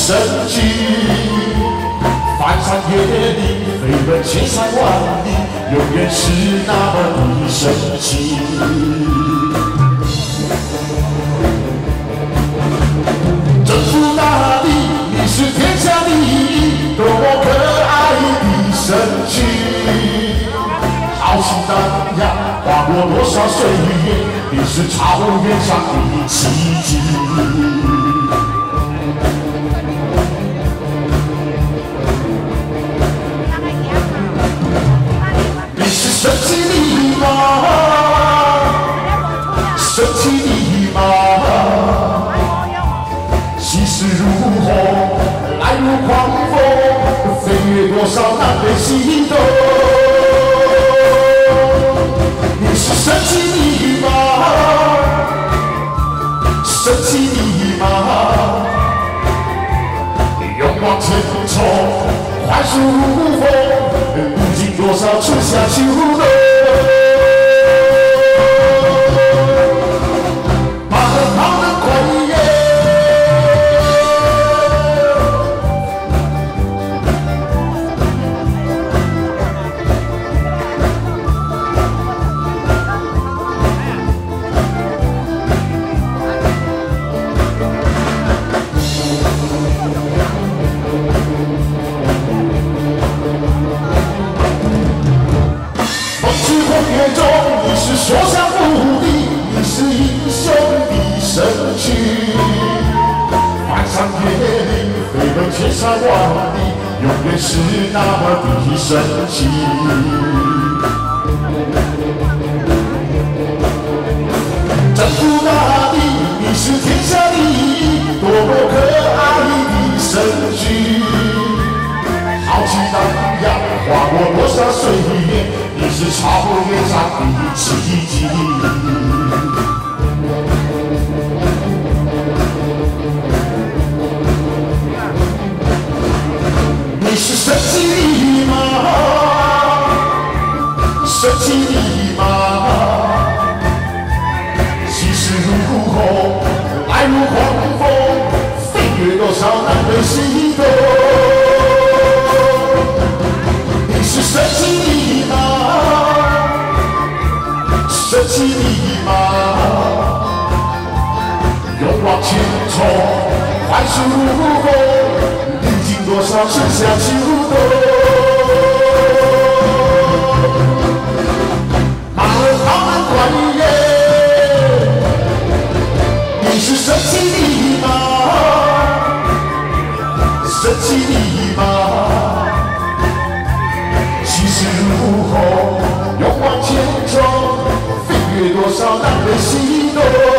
神迹，翻山越岭，飞奔千山万里，永远是那么的神奇。征服大地，你是天下第一，多么可爱的神奇！豪情荡漾，划过多少岁月，你是草原上的奇迹。 神奇的马，神奇的马，气势如虹，来如狂风，飞越多少南北西东。你是神奇的马，神奇的马，勇往前冲，快速如风。 历经多少春夏秋冬，马很跑得快耶！夜中，你是所向无敌，你是英雄的神躯。翻山越岭，飞奔千山万里，永远是那么的神奇。征服大地，你是天下第一，多么可爱的神躯。豪气荡漾，划过多少岁月。 你是草原上的奇迹，你是神奇的马，神奇的马，气势如虹，来如狂风，飞越多少南北西东。你是神奇的马。 神奇的马，勇往前冲，快速如风，历经多少春夏秋冬。马儿跑得快耶，你是神奇的马，神奇的马，气势如虹，勇往前冲。 越多少南北西东。